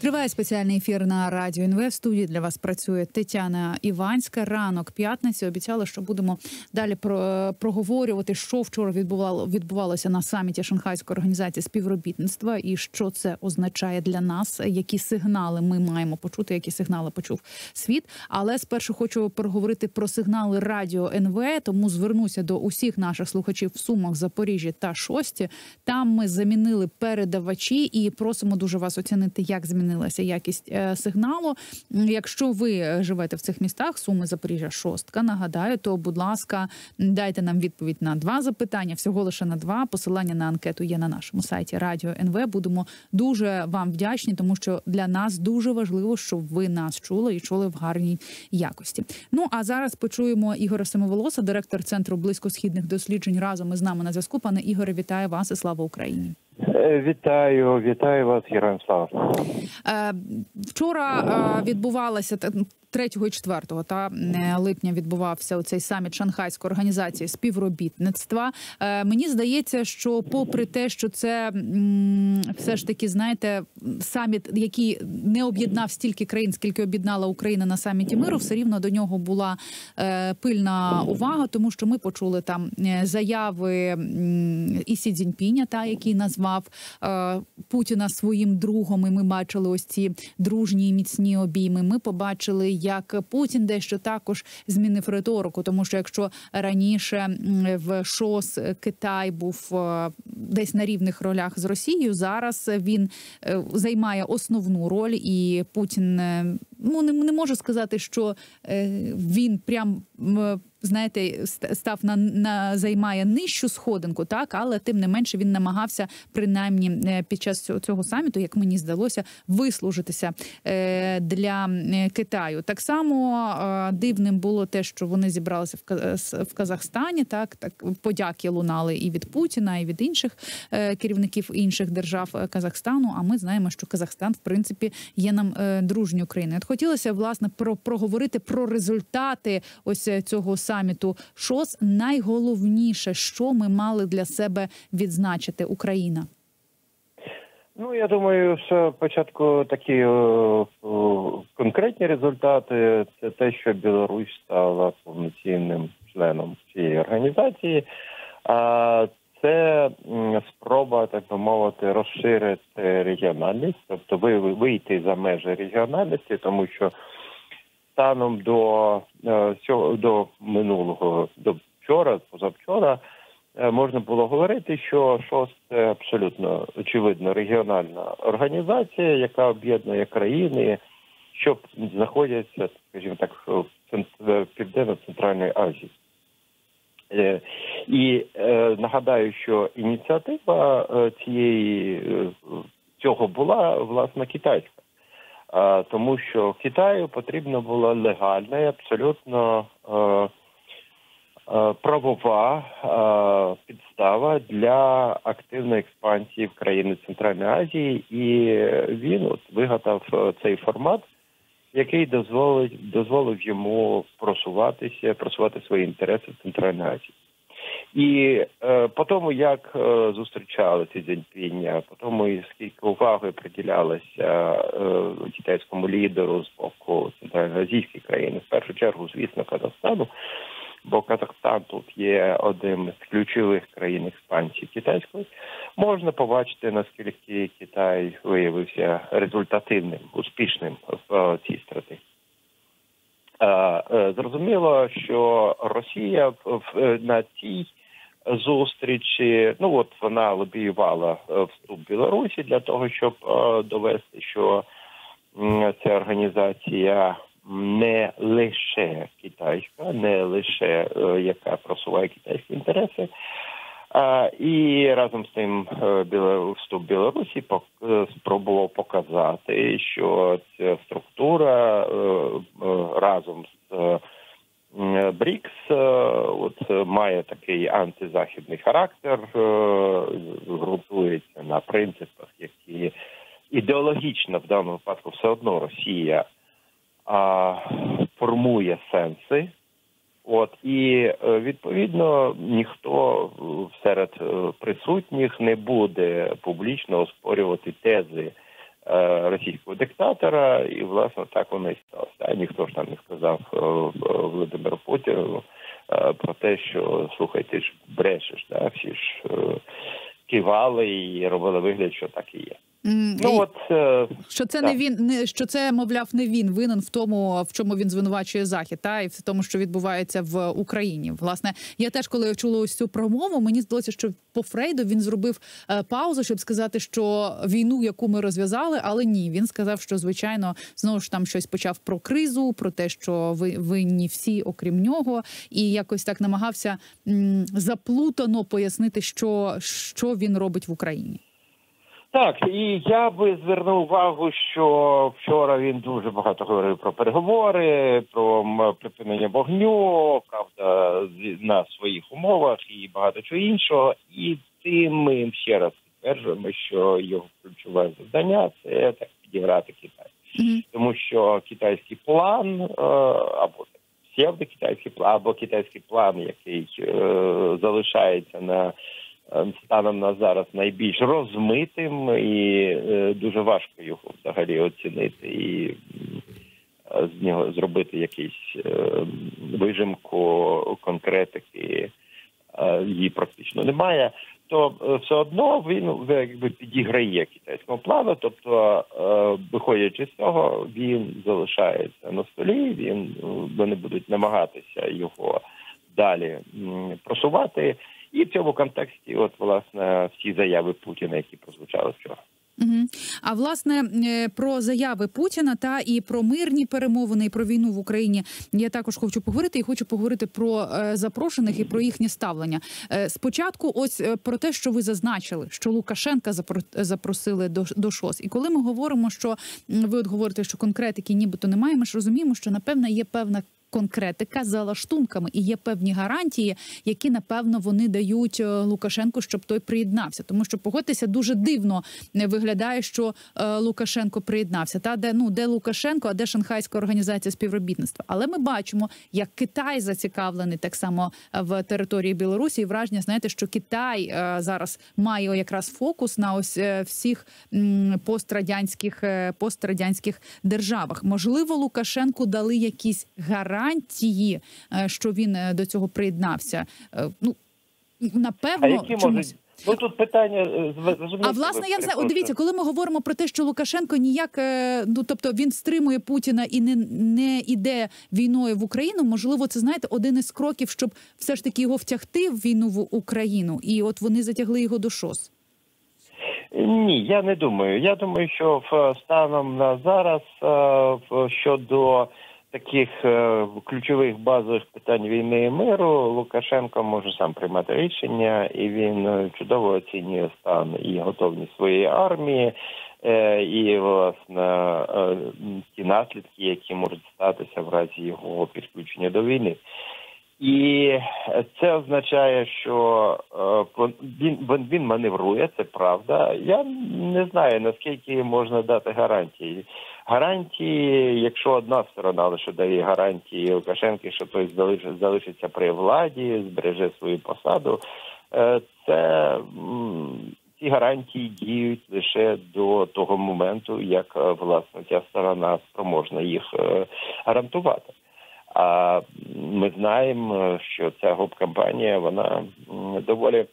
Триває спеціальний ефір на Радіо НВ. В студії для вас працює Тетяна Іванська. Ранок п'ятниці. Обіцяли, що будемо далі проговорювати, що вчора відбувалося на саміті Шанхайської організації співробітництва і що це означає для нас, які сигнали ми маємо почути, які сигнали почув світ. Але спершу хочу проговорити про сигнали Радіо НВ, тому звернуся до усіх наших слухачів в Сумах, Запоріжжі та Шості. Там ми замінили передавачі і просимо дуже вас оцінити, як змінилася якість сигналу. Якщо ви живете в цих містах, Суми, Запоріжжя, Шостка, нагадаю, то, будь ласка, дайте нам відповідь на 2 запитання, всього лише на 2. Посилання на анкету є на нашому сайті Радіо НВ. Будемо дуже вам вдячні, тому що для нас дуже важливо, щоб ви нас чули і чули в гарній якості. Ну, а зараз почуємо Ігоря Семиволоса, директор Центру близькосхідних досліджень, разом із нами на зв'язку. Пане Ігоре, вітаю вас і слава Україні. Вітаю вас, героям слава. Вчора відбувалося 3 і 4 липня відбувався оцей саміт Шанхайської організації співробітництва. Мені здається, що попри те, що це все ж таки, знаєте, саміт, який не об'єднав стільки країн, скільки об'єднала Україна на саміті миру, все рівно до нього була пильна увага, тому що ми почули там заяви і Сі Цзіньпіня, який назвав Путіна своїм другом, і ми бачили ось ці дружні і міцні обійми. Ми побачили, як Путін дещо також змінив риторику, тому що якщо раніше в ШОС Китай був десь на рівних ролях з Росією, зараз він займає основну роль, і Путін, не можу сказати, що він прям, знаєте, став займає нижчу сходинку, але тим не менше він намагався, принаймні під час цього саміту, як мені здалося, вислужитися для Китаю. Так само дивним було те, що вони зібралися в Казахстані, так подяки лунали і від Путіна, і від інших керівників інших держав Казахстану, а ми знаємо, що Казахстан, в принципі, є нам дружньою країною. От хотілося, власне, проговорити про результати ось цього саміту ШОС. Найголовніше, що ми мали для себе відзначити, Україна? Я думаю, що спочатку такі конкретні результати – це те, що Білорусь стала повноцінним членом цієї організації. Це спроба, так би мовити, розширити регіональність, тобто вийти за межі регіональності, тому що станом до минулого, до вчора, позавчора, можна було говорити, що ШОС – це абсолютно, очевидно, регіональна організація, яка об'єднує країни, що знаходяться, скажімо так, в Південно-Центральній Азії. І нагадаю, що ініціатива цього була, власне, китайська. Тому що Китаю потрібна була легальна і абсолютно правова підстава для активної експансії в країни Центральної Азії. І він вигадав цей формат, який дозволив йому просувати свої інтереси в Центральній Азії. І по тому, як зустрічали Сі Цзіньпіня, по тому, і скільки уваги приділялося китайському лідеру з боку центральноазійських країн, в першу чергу, звісно, Казахстану, бо Казахстан тут є одним з ключових країн експансії китайської, можна побачити, наскільки Китай виявився результативним, успішним в цій стратегії. Зрозуміло, що Росія на цій зустрічі, вона лобіювала вступ Білорусі для того, щоб довести, що ця організація не лише китайська, не лише яка просуває китайські інтереси, і разом з тим вступ Білорусі спробував показати, що ця структура разом з БРІКС має такий антизахідний характер, ґрунтується на принципах, які ідеологічно в даному випадку все одно Росія формує сенси. І, відповідно, ніхто серед присутніх не буде публічно оспорювати тези російського диктатора, і, власне, так воно і сталося. Ніхто ж там не сказав Володимиру Путіну про те, що, слухай, ти ж брешеш, да? Всі ж кивали і робили вигляд, що так і є. Що це не він, що це, мовляв, не він винен в тому, в чому він звинувачує Захід, та і в тому, що відбувається в Україні. Власне, я теж, коли чула ось цю промову, мені здалося, що по Фрейду він зробив паузу, щоб сказати, що війну, яку ми розв'язали, але ні, він сказав, що звичайно знову ж там щось почав про кризу, про те, що винні всі, окрім нього, і якось так намагався заплутано пояснити, що він робить в Україні. Так, і я би звернув увагу, що вчора він дуже багато говорив про переговори, про припинення вогню, правда, на своїх умовах і багато чого іншого. І тим ми ще раз підтверджуємо, що його ключове завдання – це так підіграти Китай. Тому що китайський план, або псевдокитайський план, або китайський план, який залишається станом на зараз найбільш розмитим, і дуже важко його взагалі оцінити і з нього зробити якийсь вижимку, конкретики, її практично немає, то все одно він якби підіграє китайському плану, тобто, виходячи з цього, він залишається на столі, вони будуть намагатися його далі просувати. І в цьому контексті, от, власне, всі заяви Путіна, які прозвучали вчора. А, власне, про заяви Путіна та і про мирні перемовини, і про війну в Україні я також хочу поговорити. І хочу поговорити про запрошених і про їхнє ставлення. Спочатку ось про те, що ви зазначили, що Лукашенка запросили до ШОС. І коли ми говоримо, що ви от говорите, що конкретики нібито немає, ми ж розуміємо, що, напевно, є певна конкретика за лаштунками і є певні гарантії, які, напевно, вони дають Лукашенку, щоб той приєднався. Тому що, погодьтеся, дуже дивно виглядає, що Лукашенко приєднався. Та де Лукашенко, а де Шанхайська організація співробітництва. Але ми бачимо, як Китай зацікавлений так само в території Білорусі. І враження, знаєте, що Китай зараз має якраз фокус на ось всіх пострадянських державах. Можливо, Лукашенку дали якісь гарантії, що він до цього приєднався. Ну, напевно, а які можуть? Ну, тут питання, а власне, я не знаю, дивіться, коли ми говоримо про те, що Лукашенко ніяк, тобто він стримує Путіна і не іде війною в Україну, можливо, це, знаєте, один із кроків, щоб все ж таки його втягти в війну в Україну, і от вони затягли його до ШОС. Ні, я не думаю. Я думаю, що станом на зараз щодо таких ключових базових питань війни і миру Лукашенко може сам приймати рішення, і він чудово оцінює стан і готовність своєї армії, і, власне, ті наслідки, які можуть статися в разі його підключення до війни. І це означає, що він маневрує, це правда. Я не знаю, наскільки можна дати гарантії. Гарантії, якщо одна сторона лише дає гарантії Лукашенки, що той залишиться при владі, збереже свою посаду, ці гарантії діють лише до того моменту, як, власне, ця сторона спроможна їх гарантувати. А ми знаємо, що ця гоп-кампанія, вона доволі,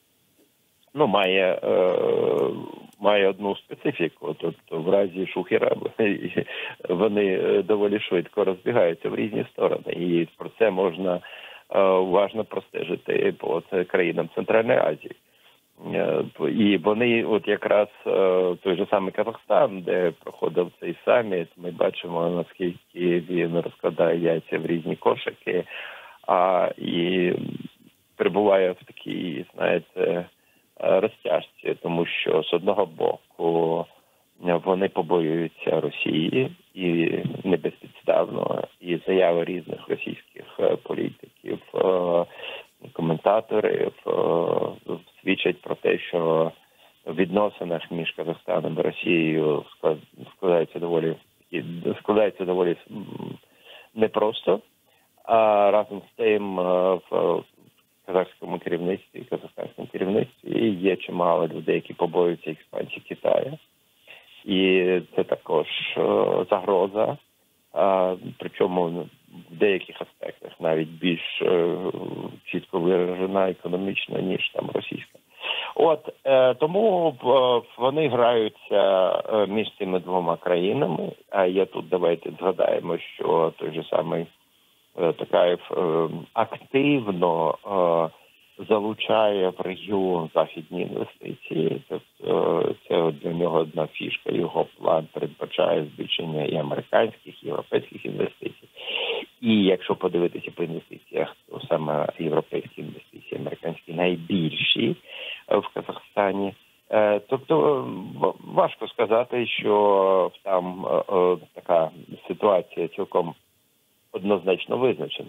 має одну специфіку. Тобто в разі шухера вони доволі швидко розбігаються в різні сторони. І про це можна уважно простежити по країнам Центральної Азії. І вони, от якраз той же самий Казахстан, де проходив цей саміт, ми бачимо, наскільки він розкладає яйця в різні кошики, і перебуває в такій, знаєте, розтяжці, тому що з одного боку вони побоюються Росії, і не безпідставно, і заяви різних російських політиків, коментаторів свідчать про те, що в відносинах між Казахстаном і Росією складається доволі непросто. А разом з тим в казахському керівництві, казахстанському керівництві є чимало людей, які побоюються експансії Китаю. І це також загроза, причому в деяких аспектах навіть більш чітко виражена економічно, ніж там російська. Тому вони граються між цими двома країнами. А я тут давайте згадаємо, що той же самий Токаєв активно залучає в регіон західні інвестиції. Тобто це для нього одна фішка. Його план передбачає збільшення і американських, і європейських інвестицій. І якщо подивитися по інвестиціях, то саме європейські інвестиції, американські найбільші в Казахстані. Тобто важко сказати, що там така ситуація цілком однозначно визначена.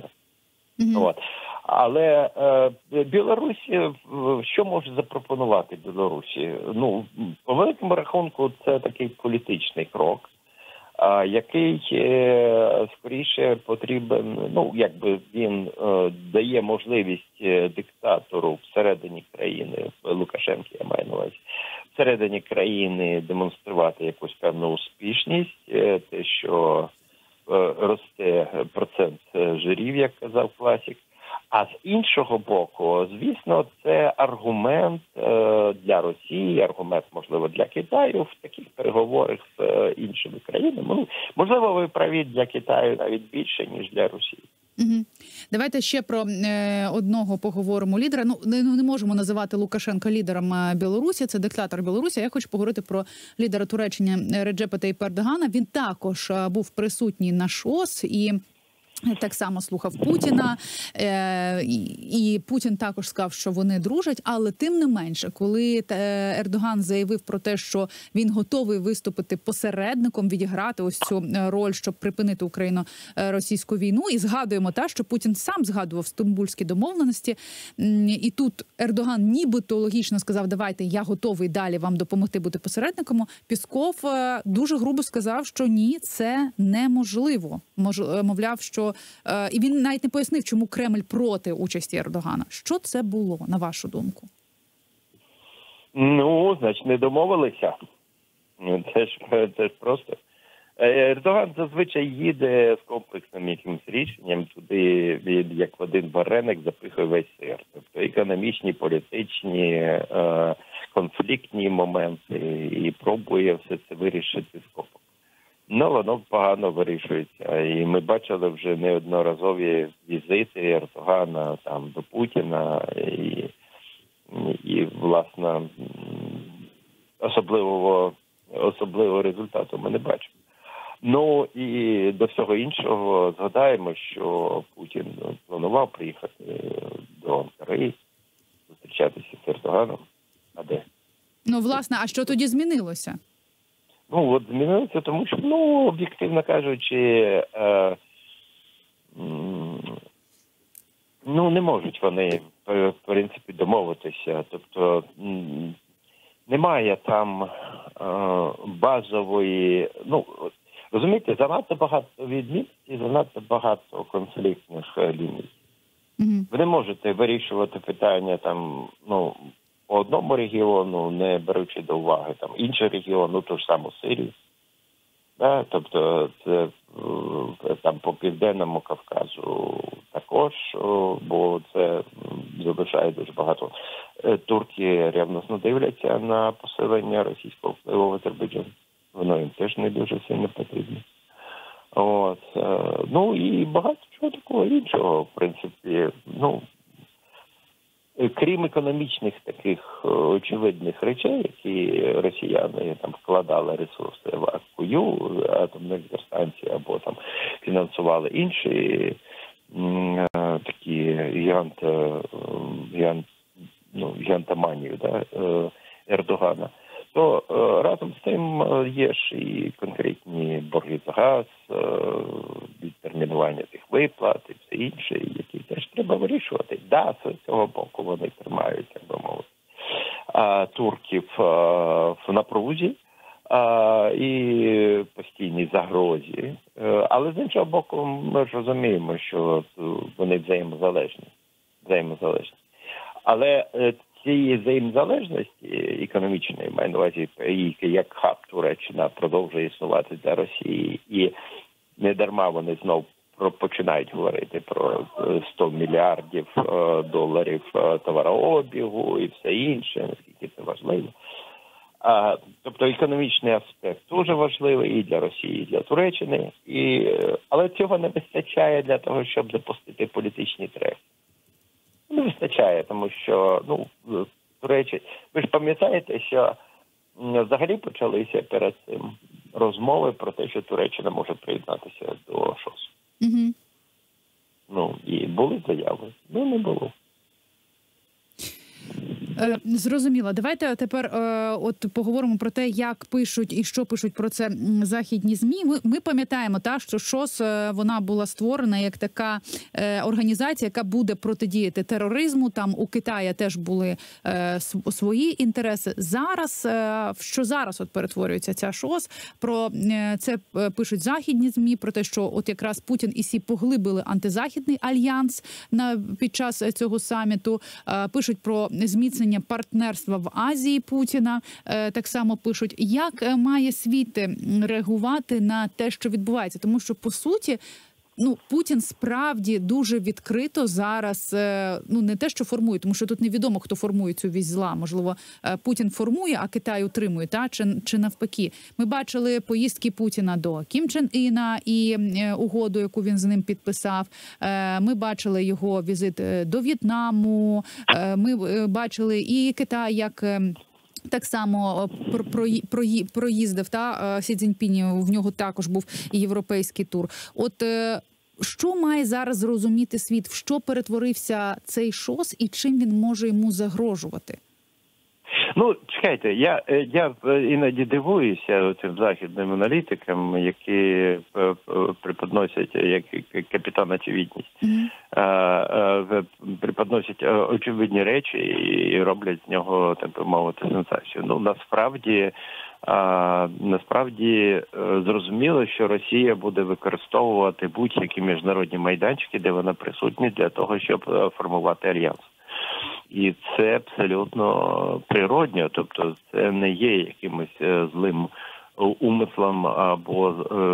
Але Білорусь, що може запропонувати Білорусі? По великому рахунку, це такий політичний крок, який скоріше потрібен, він дає можливість диктатору всередині країни, Лукашенки, я маю на увазі, всередині країни демонструвати якусь певну успішність, те, що росте процент жирів, як казав класик. А з іншого боку, звісно, це аргумент для Росії, аргумент, можливо, для Китаю в таких переговорах з іншими країнами. Можливо, ви праві, для Китаю навіть більше, ніж для Росії. Давайте ще про одного поговоримо лідера. Не можемо називати Лукашенка лідером Білорусі, це диктатор Білорусі. Я хочу поговорити про лідера Туреччини Реджепа Тайпа Ердогана. Він також був присутній на ШОС і так само слухав Путіна, і Путін також сказав, що вони дружать, але тим не менше, коли Ердоган заявив про те, що він готовий виступити посередником, відіграти ось цю роль, щоб припинити Україно-російську війну, і згадуємо що Путін сам згадував стамбульські домовленості, і тут Ердоган нібито логічно сказав, давайте, я готовий далі вам допомогти бути посередником, Пісков дуже грубо сказав, що ні, це неможливо. Мовляв, що і він навіть не пояснив, чому Кремль проти участі Ердогана. Що це було, на вашу думку? Значить, не домовилися. Це ж просто. Ердоган зазвичай їде з комплексним якимось рішенням, туди він як в один вареник запихує весь сир. Тобто економічні, політичні, конфліктні моменти, і пробує все це вирішити скопом. Воно погано вирішується. І ми бачили вже неодноразові візити Ердогана до Путіна. І власне, особливого результату ми не бачимо. І до всього іншого згадаємо, що Путін планував приїхати до Анкари, зустрічатися з Ердоганом. А де? Власне, а що тоді змінилося? Змінилося, тому що, об'єктивно кажучи, не можуть вони, в принципі, домовитися. Тобто, немає там базової, розумієте, занадто багато відмінностей, занадто багато конфліктних ліній. Ви не можете вирішувати питання по одному регіону, не беручи до уваги інший регіон, ту ж саму Сирію. Тобто це по Південному Кавказу також, бо це залишає дуже багато. Турки ревносно дивляться на посилення російського впливу в Азербайджані. Воно їм теж не дуже сильно потрібно. І багато чого такого іншого, в принципі, крім економічних таких очевидних речей, які росіяни вкладали ресурси в Аккую, атомну електростанцію, або фінансували інші такі гігантоманію Ердогана, то разом з цим є ж і конкретні борги за газ, відтермінування тих виплат і все інше, які теж треба вирішувати. З цього боку вони тримають, як би мовити, турків в напрузі і постійній загрозі. Але з іншого боку, ми ж розуміємо, що вони взаємозалежні. Але цієї взаємозалежності економічної, маю на увазі, як хаб Туреччина продовжує існувати для Росії, і не дарма вони знов починають говорити про 100 мільярдів доларів товарообігу і все інше, наскільки це важливо. Тобто економічний аспект дуже важливий і для Росії, і для Туреччини, але цього не вистачає для того, щоб запустити політичний трек. Не вистачає, тому що, Туреччина... Ви ж пам'ятаєте, що взагалі почалися перед цим розмови про те, що Туреччина може приєднатися до ШОС. Угу. І були заяви, не було. Зрозуміло. Давайте тепер поговоримо про те, як пишуть і що пишуть про це західні ЗМІ. Ми пам'ятаємо, що ШОС, вона була створена як така організація, яка буде протидіяти тероризму. Там у Китаї теж були свої інтереси. Зараз, що зараз перетворюється ця ШОС, про це пишуть західні ЗМІ, про те, що якраз Путін і Сі поглибили антизахідний альянс під час цього саміту. Пишуть про зміцнення партнерства в Азії Путіна. Так само пишуть, як має світ реагувати на те, що відбувається. Тому що, по суті, Путін справді дуже відкрито зараз, не те, що формує, тому що тут невідомо, хто формує цю вісь зла. Можливо, Путін формує, а Китай утримує, чи навпаки. Ми бачили поїздки Путіна до Кім Чен Іна і угоду, яку він з ним підписав. Ми бачили його візит до В'єтнаму. Ми бачили і Китай, як... Так само проїздив Сі Цзіньпінь, в нього також був і європейський тур. Що має зараз зрозуміти світ, в що перетворився цей ШОС і чим він може йому загрожувати? Чекайте, я іноді дивуюся цим західним аналітикам, які преподносять як капітан очевидність, преподносять очевидні речі і роблять з нього, так би мовити, сенсацію. Насправді зрозуміло, що Росія буде використовувати будь-які міжнародні майданчики, де вона присутня, для того, щоб формувати альянс. І це абсолютно природньо, тобто це не є якимось злим умислом або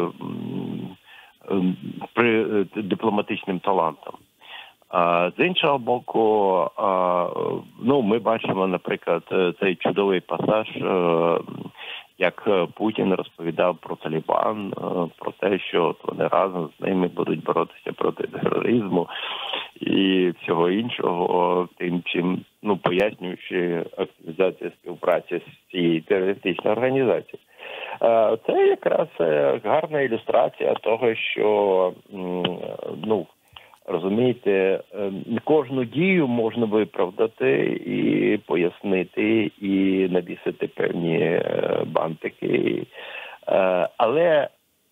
дипломатичним талантом. З іншого боку, ми бачимо, наприклад, цей чудовий пасаж, як Путін розповідав про Талібан, про те, що вони разом з ними будуть боротися проти тероризму і всього іншого, тим чим, пояснюючи активізацію співпраці з цією терористичною організацією. Це якраз гарна ілюстрація того, що, розумієте, кожну дію можна виправдати і пояснити, і навісити певні бантики. Але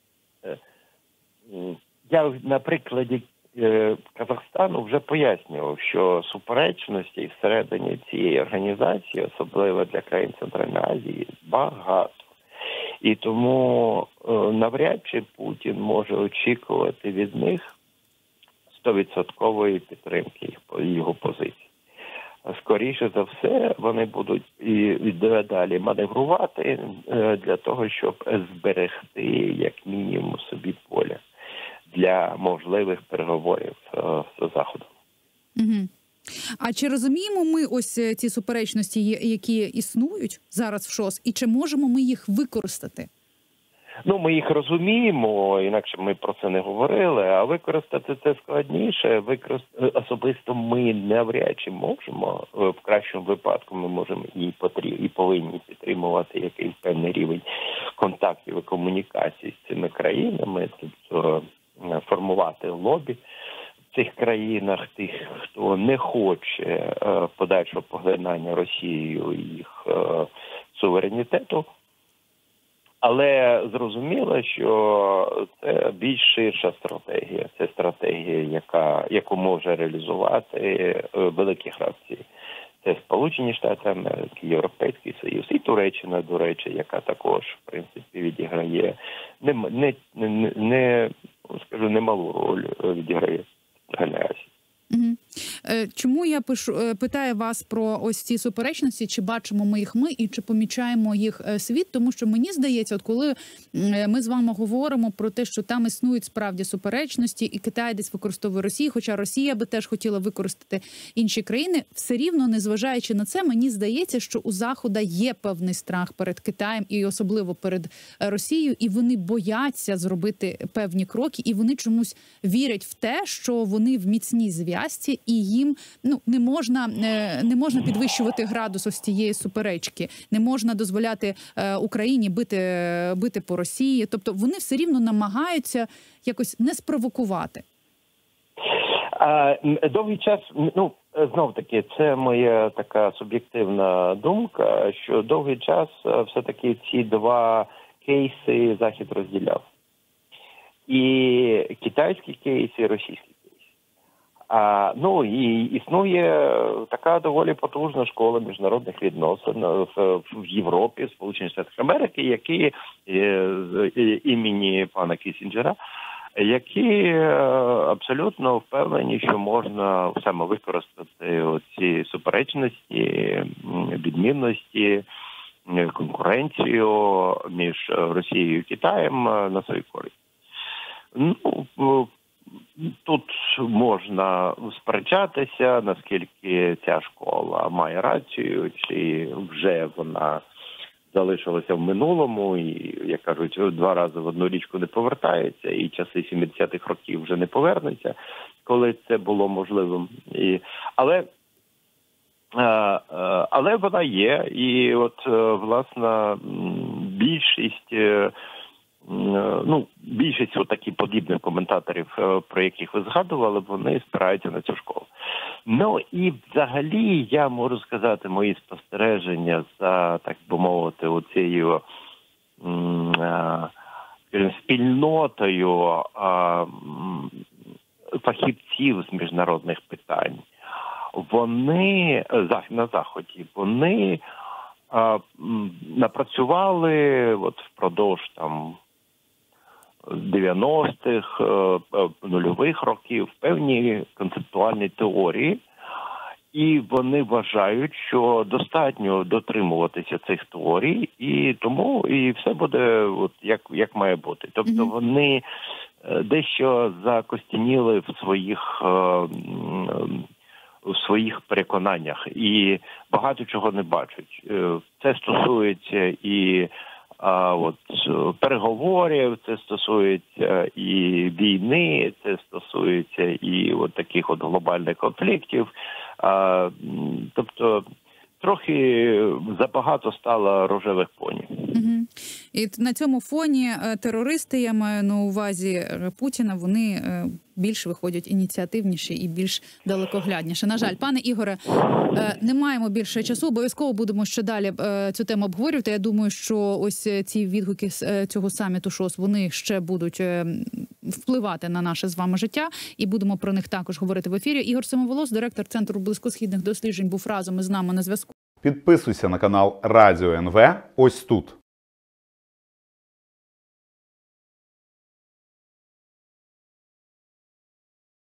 я на прикладі Казахстану вже пояснював, що суперечностей всередині цієї організації, особливо для країн Центральної Азії, багато. І тому навряд чи Путін може очікувати від них 100% підтримки його позиції. Скоріше за все, вони будуть і далі маневрувати для того, щоб зберегти, як мінімум, собі поле для можливих переговорів з Заходом. Угу. А чи розуміємо ми ось ці суперечності, які існують зараз в ШОС, і чи можемо ми їх використати? Ми їх розуміємо, інакше ми про це не говорили, а використати це складніше. Особисто ми навряд чи можемо, в кращому випадку ми можемо і повинні підтримувати якийсь певний рівень контактів і комунікацій з цими країнами, тобто формувати лобі в цих країнах, тих, хто не хоче подальшого поглинання Росією їх суверенітету. Але зрозуміло, що це більш ширша стратегія. Це стратегія, яку може реалізувати великі гравці. Це Сполучені Штати Америки, Європейський Союз і Туреччина, до речі, яка також, в принципі, відіграє немалу роль відіграє. Чому я питаю вас про ось ці суперечності, чи бачимо ми їх і чи помічаємо їх світ? Тому що мені здається, от коли ми з вами говоримо про те, що там існують справді суперечності, і Китай десь використовує Росію, хоча Росія би теж хотіла використати інші країни, все рівно, незважаючи на це, мені здається, що у Захода є певний страх перед Китаєм і особливо перед Росією, і вони бояться зробити певні кроки, і вони чомусь вірять в те, що вони в міцній зв'язці, і їм не можна підвищувати градус ось цієї суперечки, не можна дозволяти Україні бити по Росії. Тобто вони все рівно намагаються якось не спровокувати. Довгий час, знов таки, це моя така суб'єктивна думка, що довгий час все-таки ці два кейси Захід розділяв. І китайський кейс, і російський кейс. І існує така доволі потужна школа міжнародних відносин в Європі, Сполучених Штатах Америки, які з імені пана Кіссінджера, які абсолютно впевнені, що можна саме використати ці суперечності, відмінності, конкуренцію між Росією і Китаєм на свою користь. Тут можна сперечатися, наскільки ця школа має рацію, чи вже вона залишилася в минулому, і, як кажуть, два рази в одну річку не повертається, і часи 70-х років вже не повернуться, коли це було можливим. Але вона є, і от, власне, більшість таких подібних коментаторів, про яких ви згадували, вони спираються на цю школу. І взагалі я можу сказати мої спостереження за, так би мовити, оцією спільнотою фахівців з міжнародних питань. Вони на Заході, вони напрацювали впродовж 90-х, нульових років певні концептуальні теорії, і вони вважають, що достатньо дотримуватися цих теорій, і тому і все буде як має бути. Тобто вони дещо закостяніли в своїх переконаннях і багато чого не бачать. Це стосується і переговорів, це стосується і війни, це стосується і таких глобальних конфліктів. Тобто трохи забагато стало рожевих поні. І на цьому фоні терористи, я маю на увазі Путіна, вони більш виходять ініціативніші і більш далекоглядніше. На жаль, пане Ігоре, не маємо більше часу, обов'язково будемо ще далі цю тему обговорювати. Я думаю, що ось ці відгуки з цього саміту ШОС, вони ще будуть впливати на наше з вами життя, і будемо про них також говорити в ефірі. Ігор Самоволос, директор Центру близькосхідних досліджень, був разом із нами на зв'язку. Підписуйся на канал Радіо НВ ось тут.